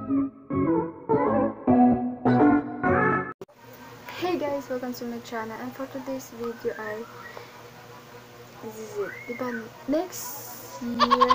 Hey guys! Welcome to my channel, and for today's video ay this is it. Diba, next year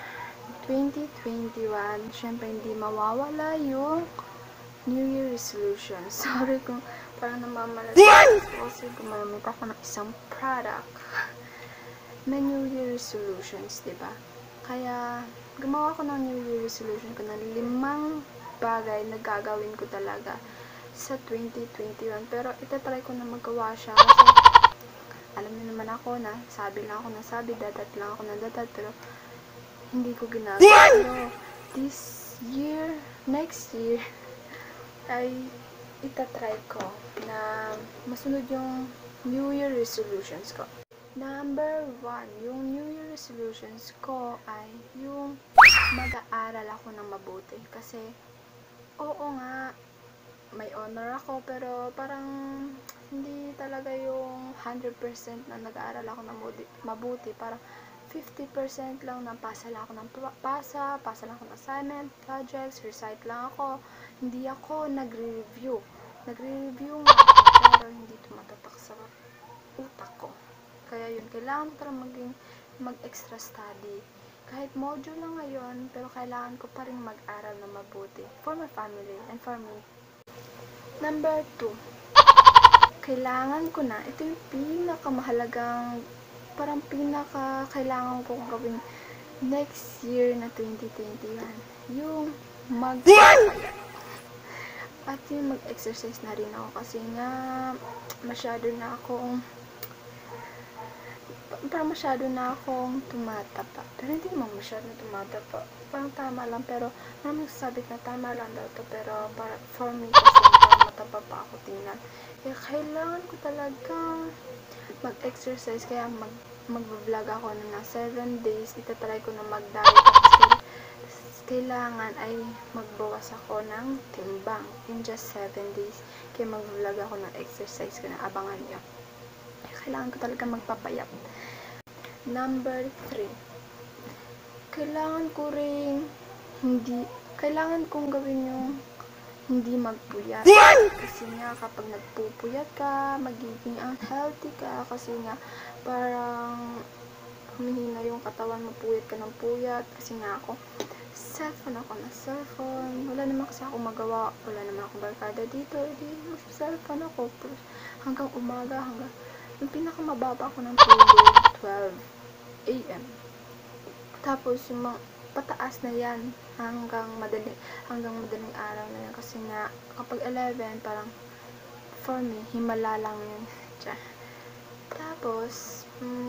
2021, syempre hindi mawawala yung New Year resolution. Sorry kung parang namamalas kasi gumamit ako ng isang product na New Year resolutions, diba? Kaya gumawa ko ng New Year resolution ko ng 5 bagay na gagawin ko talaga sa 2021, pero itatry ko na magawa siya kasi alam niyo naman ako na sabi lang ako ng sabi, dadat lang ako ng dadat, pero hindi ko ginagawa. Pero this year, next year ay itatry ko na masunod yung New Year resolutions ko. Number 1, yung New Year resolutions ko ay yung mag-aaral ako ng mabuti, kasi oo nga, may honor ako, pero parang hindi talaga yung 100% na nag-aaral ako ng mabuti. Parang 50% lang na pasa lang ako ng pasa lang ako ng assignment, projects, recite lang ako. Hindi ako nagre-review nga ako, pero hindi tumatatak sa utak ko. Kaya yun, kailangan ko talagang mag-extra study. Kahit module lang ngayon, pero kailangan ko pa rin mag-aral na mabuti for my family and for me. Number 2, kailangan ko na, ito yung pinakamahalagang, parang kailangan kong gawin next year na 2021, yung at yung mag-exercise na rin ako, kasi nga masyado na akong tumataba. Pero hindi naman masyado tumataba, parang tama lang, pero maraming sasabi na tama lang daw to, pero for me kasi parang mataba pa ako tingnan. Kaya kailangan ko talagang mag-exercise, kaya mag-vlog ako na 7 days, itatry ko na mag-diet, at kailangan ay magbawas ako ng timbang in just 7 days. Kaya mag-vlog ako ng exercise ko na abangan nyo. Kailangan ko talaga magpapayat. Number 3, kailangan kong gawin yung hindi magpuyat. Kasi nga kapag nagpupuyat ka, magiging unhealthy ka, kasi nga parang humihina yung katawan mo, puyat ka ng puyat. Kasi nga ako cellphone, wala naman kasi ako magawa, wala naman akong barkada dito, cellphone ako hanggang umaga, hanggang yung pinakamababa ko ng tulog 12 AM. Tapos yung mga pataas na yan hanggang madaling araw na yan, kasi nga kapag 11 parang for me himala lang yun. Tapos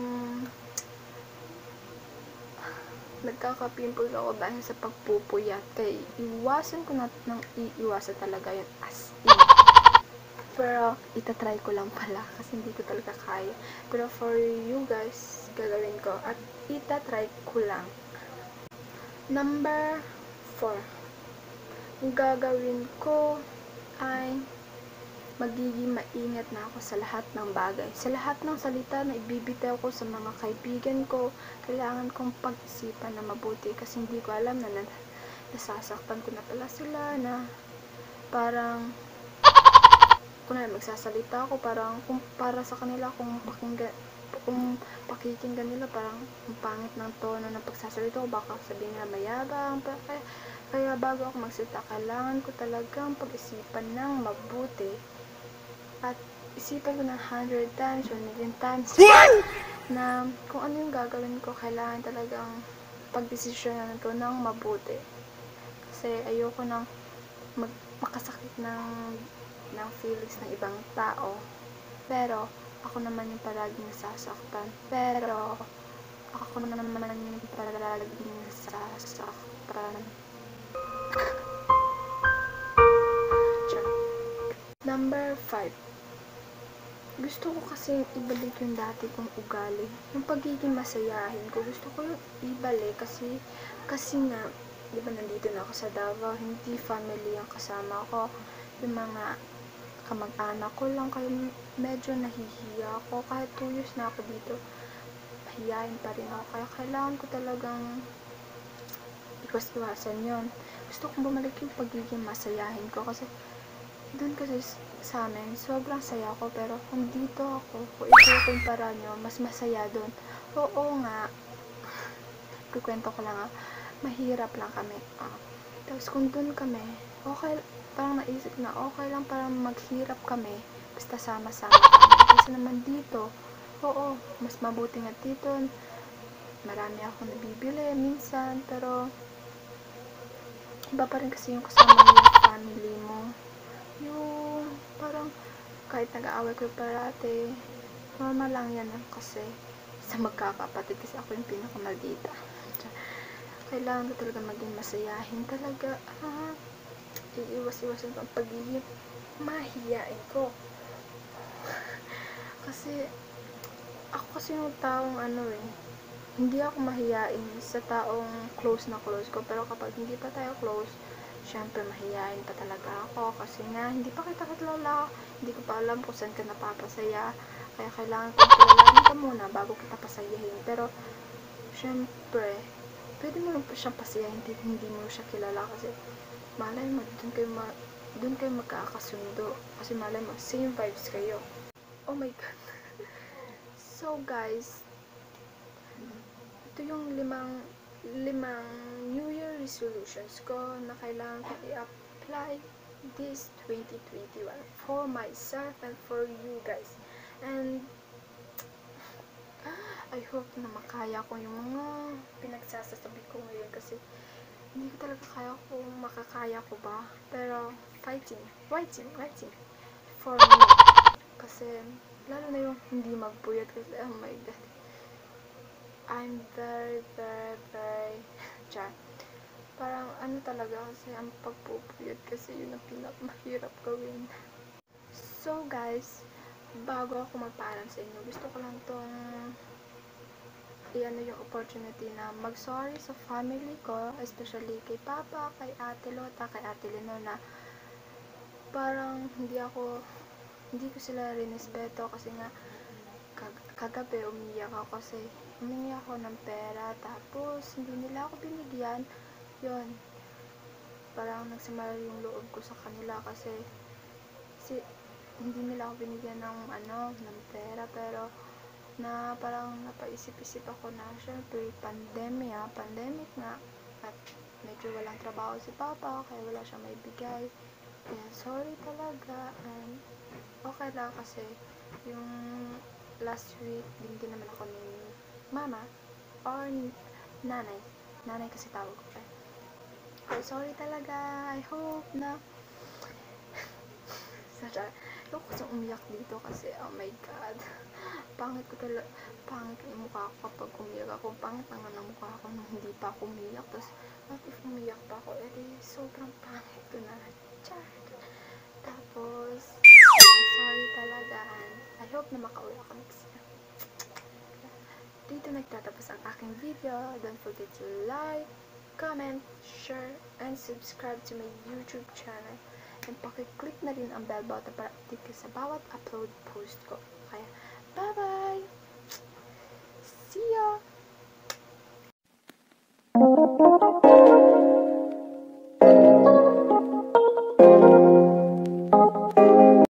nagkaka-pimples ako dahil sa pagpupuyat, kaya iwasan ko na ng iiwasan talaga yun, as in. Pero itatry ko lang pala kasi hindi ko talaga kaya, pero for you guys gagawin ko at itatry ko lang. Number 4, ang gagawin ko ay magiging maingat na ako sa lahat ng bagay. Sa lahat ng salita na ibibitaw ko sa mga kaibigan ko, kailangan kong pag-isipan na mabuti, kasi hindi ko alam na nasasaktan ko na pala sila, na parang kung magsasalita ako, parang kung para sa kanila, kung pakikinggan nila, parang ang pangit ng tono ng pagsasalita ko, baka sabihin nila mayabang. Kaya bago ako magsalita, kailangan ko talagang pag-isipan ng mabuti at isipan ko ng 100 times, 1 million times na kung ano yung gagawin ko. Kailangan talagang pagdesisyonan ko ng mabuti, kasi ayoko nang makasakit ng feelings ng ibang tao, pero ako naman yung palaging nasasaktan. Number 5, gusto ko kasi ibalik yung dati kong ugali, yung pagiging masayahin ko. Gusto ko yung ibalik, kasi nga, di ba nandito na ako sa Davao, hindi family ang kasama ko, yung mga kamag-anak ko lang, kaya medyo nahihiya ako. Kahit 2 years na ako dito, mahihayin pa rin ako, kaya kailangan ko talagang iwasan yon. gusto kong bumalik yung pagiging masayahin ko kasi doon kasi sa amin, sobrang saya ko, pero kung dito ako, kung ikukumpara nyo, mas masaya doon. Oo nga, kukwento ko lang mahirap lang kami. Tapos kung doon kami, okay, parang naisip na okay lang parang maghirap kami, basta sama-sama kami. Kasi naman dito, oo, mas mabuti nga dito, marami akong nabibili minsan, pero iba pa rin kasi yung kasama mo yung family mo. Yung parang kahit nag-aaway ko parati, normal lang yan kasi sa magkakapatid kasi ako yung pinakamaldita. Kailangan ko talaga maging masayahin talaga. Iiwas-iwasan ko ang pagiging mahiyain ko. Kasi ako kasi yung taong hindi ako mahiyain sa taong close na close ko, pero kapag hindi pa tayo close, syempre mahiyain pa talaga ako kasi nga hindi pa kita kilala, hindi ko pa alam kung saan ka napapasaya, kaya kailangan kong kilalanin ka muna bago kita pasayahin. Pero syempre pwede mo lang pa siyang pasayahin, hindi mo siya kilala, kasi malay mo doon kayo magkakasundo, kasi malay mo same vibes kayo. Oh my god. So guys, ito yung limang New Year resolutions ko na kailangan ko i-apply this 2021 for myself and for you guys. And I hope na makaya ko yung mga pinagsasabi ko ngayon, kasi hindi ko talaga kaya kung makakaya ko ba. Pero fighting for me. Kasi lalo na yung hindi magpuyat, kasi oh my god, I'm very char. Parang talaga kasi ang pagpupuyat kasi yun ang pinakamahirap gawin. So guys, bago ako magpaalam sa inyo, gusto ko lang tong yung opportunity na mag-sorry sa family ko, especially kay Papa, kay Ate Lota, kay Ate Lenor, na parang hindi ko sila rinespeto kasi nga kagabi umiyak ako kasi humingi ako ng pera, tapos hindi nila ako binigyan. Yun, parang nagsama yung loob ko sa kanila kasi hindi nila ako binigyan ng pera. Pero na parang napaisip-isip ako na syempre pandemic nga, at medyo walang trabaho si Papa, kaya wala siyang maibigay. Kaya sorry talaga, and okay lang kasi yung last week din naman ako ni Mama or nanay kasi tawag ko pa. Okay, sorry talaga. I hope na Loko ko umiyak dito kasi oh my god, pangit yung mukha ko kapag umiyak ako. Pangit naman ang mukha ko nung hindi pa ako umiyak, tapos if umiyak pa ako, sobrang pangit ko na. Tapos sorry talaga, and I hope na makauwi ako next year. Dito nagtatapos ang aking video. Don't forget to like, comment, share, and subscribe to my YouTube channel. And pakiclick na rin ang bell button para update ka sa bawat upload post ko.